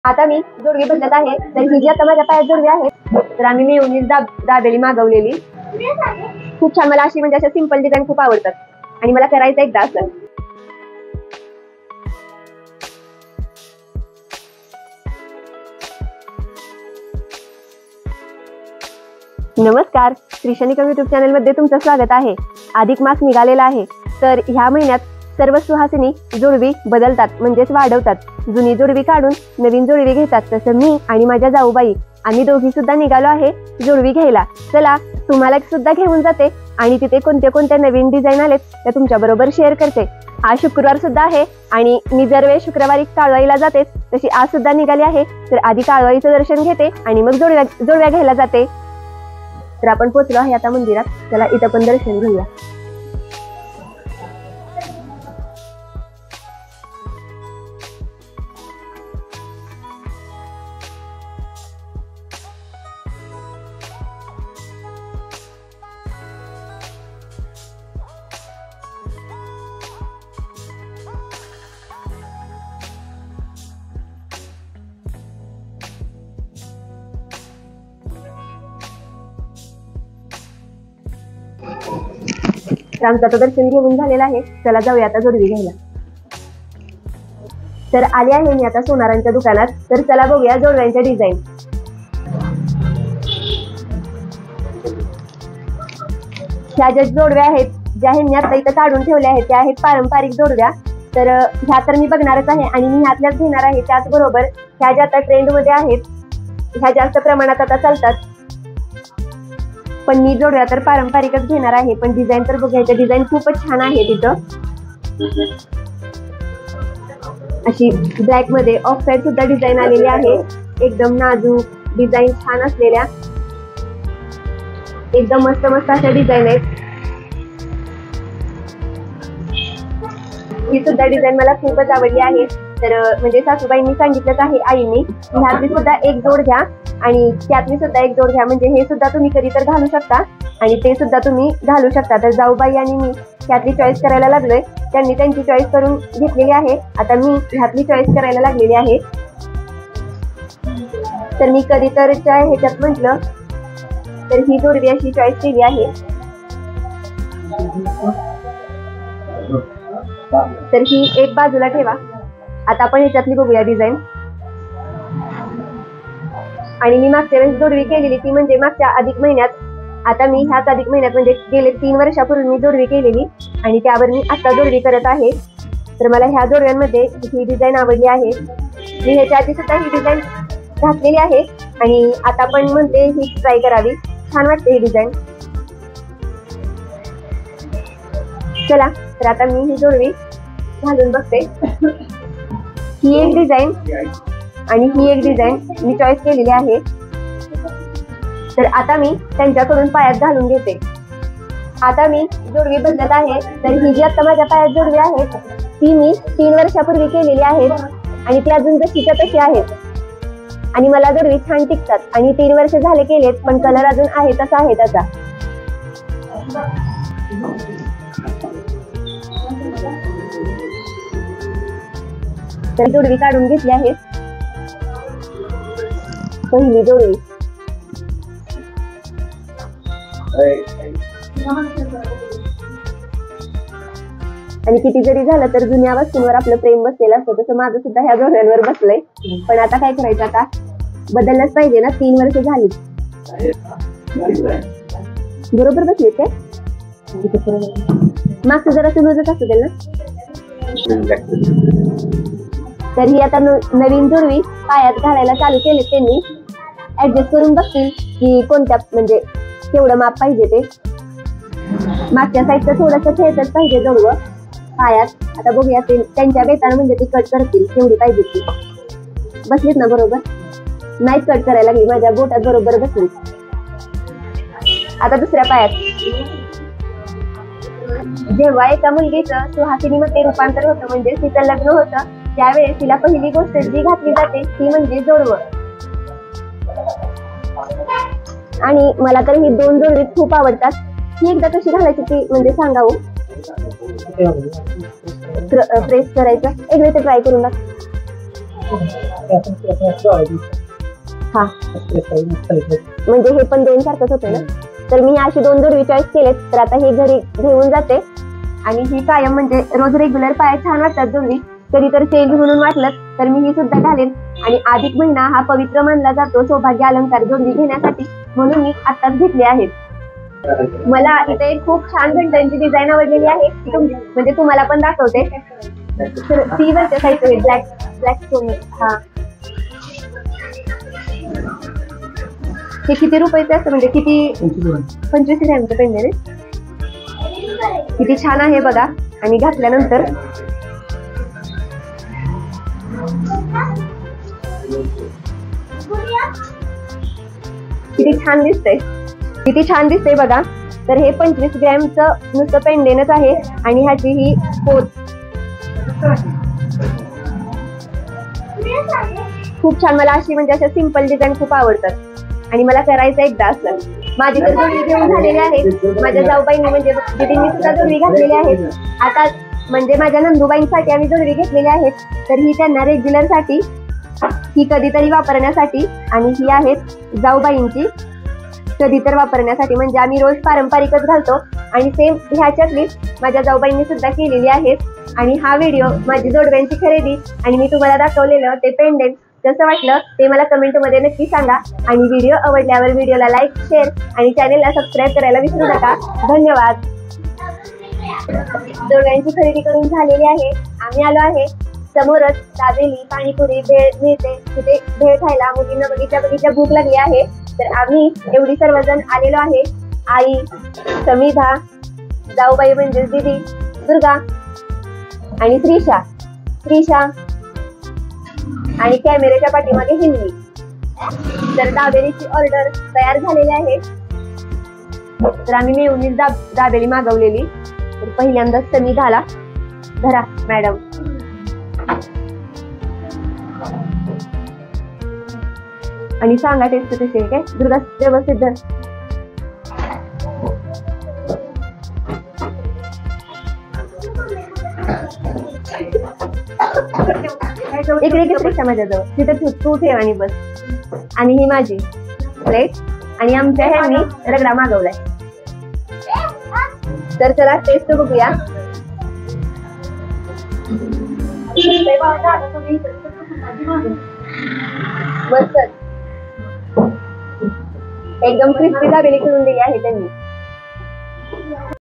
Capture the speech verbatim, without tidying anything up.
आता मी जोडवी बदलत आहे, तर ही जी आता माझ्या पायात जोडवी आहे, तर आम्ही मेयोनीज दाबेली मागवलेली. खूप छान. मला अशी म्हणजे अशा सिंपल डिझाईन खूप आवडतात आणि मला करायचं एकदा असं. नमस्कार, त्रिशनिका युट्यूब चॅनल मध्ये तुमचं स्वागत आहे. अधिक मास निघालेला आहे, तर ह्या महिन्यात सर्व सुहासिनी जोडवी बदलतात, म्हणजेच वाढवतात. जुनी जोडवी काढून नवीन जोडवी घेतात. तसं मी आणि माझ्या जाऊबाई आम्ही दोघी सुद्धा निघालो आहे जोडवी घ्यायला. चला तुम्हाला सुद्धा घेऊन जाते आणि तिथे कोणत्या कोणत्या नवीन डिझाईन आलेत त्या तुमच्या बरोबर शेअर करते. आज शुक्रवार सुद्धा आहे आणि मी जर वेळ शुक्रवारी काळवाईला जाते तशी आज सुद्धा निघाली आहे. तर आधी काळवाईचं दर्शन घेते आणि मग जोडव्या जोडव्या घ्यायला जाते. तर आपण पोहोचलो आहे आता मंदिरात. चला इथं पण दर्शन घेऊया. आमचं आता दर्शन घेऊन झालेलं आहे. चला जाऊया आता जोडवी घ्यायला. तर आले आहे मी आता सोनारांच्या दुकानात. तर चला बघूया जोडव्यांच्या डिझाईन. ह्या ज्या जोडव्या आहेत, ज्या ह्यांनी आता इथं काढून ठेवल्या आहेत, त्या आहेत पारंपरिक जोडव्या. तर ह्या तर मी बघणारच आहे आणि मी ह्यातल्याच घेणार आहे. त्याचबरोबर ह्या ज्या आता ट्रेंड मध्ये आहेत, ह्या जास्त प्रमाणात आता चालतात, पण मी जोडव्या तर पारंपरिकच घेणार आहे. पण डिझाईन तर बघायचं, डिझाईन खूपच छान आहे. तिथं अशी ब्लॅक मध्ये ऑफ साइड सुद्धा डिझाईन आलेली आहे. एकदम नाजूक डिझाईन छान असलेल्या एकदम मस्त मस्त अशा डिझाईन आहेत. ही सुद्धा डिझाईन मला खूपच आवडली आहे. तर म्हणजे सासूबाईंनी सांगितलंच आहे आईनी, ह्यातली सुद्धा एक जोड घ्या आणि त्यातली सुद्धा एक जोड घ्या, म्हणजे हे सुद्धा तुम्ही कधी तर घालू शकता आणि ते सुद्धा तुम्ही घालू शकता. तर जाऊबाई आणि मी ह्यातली चॉईस करायला लागलोय. त्यांनी त्यांची चॉईस करून घेतलेली आहे. आता मी ह्यातली चॉईस करायला लागलेली आहे. तर मी कधी तर ह्याच्यात म्हटलं तर ही जोडवी अशी चॉईस केली आहे. तर ही एक बाजूला ठेवा. आता आपण ह्याच्यातली बघूया डिझाईन. आणि मी मागच्या वेळेस जोडवी केलेली ती म्हणजे मागच्या अधिक महिन्यात. आता मी ह्याच अधिक महिन्यात म्हणजे गेले तीन वर्षापूर्वी मी जोडवी केलेली आणि त्यावर मी आता जोडवी करत आहे. तर मला ह्या जोडव्यांमध्ये ही डिझाईन आवडली आहे. मी ह्याच्या आधी सुद्धा ही डिझाईन घातलेली आहे आणि आता पण म्हणते ही ट्राय करावी. छान वाटते ही डिझाईन. चला तर आता मी ही जोडवी घालून बघते. ही एक डिझाईन आणि ही एक डिझाईन मी चॉईस केलेली आहे. तर आता मी त्यांच्याकडून पायात घालून घेते. आता मी जोडवी बदलत आहे. तर ही जी आता माझ्या पायात जोडवी आहे ती मी तीन वर्षापूर्वी केलेली आहे आणि ती अजून जशीच्या तशी आहेत आणि मला जोडवी छान टिकतात. आणि तीन वर्ष झाले केलेत पण कलर अजून आहे तसा आहे त्याचा. तर जोडवी काढून घेतली आहे. पहिली जोडवी. आणि किती जरी झालं तर जुन्या वस्तूंवर आपलं प्रेम बसलेलं असतं, तसं माझं सुद्धा ह्या जोडव्यांवर बसलंय. पण आता काय करायचं, आता बदललंच पाहिजे ना. तीन वर्ष झाली. बरोबर बसले काय मागचं जरा सुरूच असू दे ना. तर ही आता नवीन जोडवी पायात घालायला चालू केले. त्यांनी ऍडजस्ट करून बघतील की कोणत्या म्हणजे केवढं माप पाहिजे ते. मागच्या साईडचं थोडंसं खेळतच पाहिजे जोडवं पायात. आता बघूया ते त्यांच्या बेतानं म्हणजे ती कट करतील केवढी पाहिजे ती. बसलीत ना बरोबर. नाही कट करायला लागली, माझ्या बोटात बरोबर बसली. आता दुसऱ्या पायात. जेव्हा एका मुलगीचं सुहासिनीमध्ये रूपांतर होतं म्हणजे तिचं लग्न होतं, त्यावेळेस तिला पहिली गोष्ट जी घातली जाते ती म्हणजे जोडवं. आणि मला तर ही दोन जोडवी खूप आवडतात. ही एकदा कशी घालायची ती म्हणजे सांगावं. प्रेस करायचं एकदा ते ट्राय करून बघ. हा म्हणजे हे पण दोन सारखंच होते ना. तर मी अशी दोन जोडवी चॉईस केलेत. तर आता ही घरी घेऊन जाते आणि ही कायम म्हणजे रोज रेग्युलर पाय छान वाटतात जोडवी. कधी तर चेंज म्हणून वाटलं तर मी ही सुद्धा घालेन. आणि अधिक महिना हा पवित्र मानला जातो सौभाग्य अलंकार जोडवी घेण्यासाठी, म्हणून मी आताच घेतले आहेत. मला इथे खूप छान घंटांची डिझाईन आवडलेली आहे, म्हणजे तुम्हाला पण दाखवते. तर ती वरच्या साईड ब्लॅक ब्लॅक स्टोन. हा हे किती रुपयाचे असतं म्हणजे किती? पंचवीस ग्रॅमचं पेंडेंट आहे. किती छान आहे बघा. आणि घातल्यानंतर किती छान दिसतंय, किती छान दिसतंय बघा. तर हे पंचवीस ग्रॅमचं नुसतं पेंडेंटच आहे आणि ह्याची ही पोत खूप छान. मला अशी म्हणजे अशा सिंपल डिझाईन खूप आवडतात आणि मला करायचं एकदा असलं. माझी तर जोडवी घेऊन झालेली आहे. माझ्या जाऊबाईंनी म्हणजे दीदींनी सुद्धा जोडवी घातलेली आहे. आता म्हणजे माझ्या नंदूबाईंसाठी आम्ही जोडवी घेतलेली आहेत. तर ही त्यांना रेग्युलर साठी, ही कधीतरी वापरण्यासाठी, आणि ही आहेत जाऊबाईंची कधी तर वापरण्यासाठी. म्हणजे आम्ही रोज पारंपरिकच घालतो. आणि सेम ह्याच्यातली माझ्या जाऊबाईंनी सुद्धा केलेली आहेत. आणि हा व्हिडिओ माझी जोडव्यांची खरेदी आणि मी तुम्हाला दाखवलेलं ते पेंडेंट कसं वाटलं ते मला कमेंट मध्ये नक्की सांगा. आणि व्हिडिओ आवडल्यावर व्हिडिओला लाईक, शेअर आणि चॅनेलला सबस्क्राईब करायला विसरू नका. धन्यवाद. जोडव्यांची खरेदी करून झालेली आहे. आम्ही आलो आहे समोरच दाबेली पाणीपुरी भेळ मिळते, तिथे भेळ खायला मुलींना बगीच्या बगीच्या भूक लागली आहे. तर आम्ही एवढी सर्वजण आलेलो आहे. आई, समिधा, जाऊबाई म्हणजे दीदी, दुर्गा आणि श्रीषा श्रीषा आणि कॅमेऱ्याच्या पाठीमागे हिंदी. तर दाबेलीची ऑर्डर तयार झालेली आहे. तर आम्ही मेहुनीच दाब दाबेली मागवलेली. तर पहिल्यांदाच समिधाला धरा मॅडम. आणि सांगा टेस्ट कशी आहे. काय दुर्गा व्यवस्थित धर. इकडे इकडे श्रीषा माझ्याजवळ, तिथे तू तू ठेव आणि बस. आणि ही माझी प्लेट आणि आमच्या ह्यांनी रगडा मागवलाय. तर चला टेस्ट बघूया. मस्त एकदम क्रिस्पी दाबेली करून दिली आहे त्यांनी.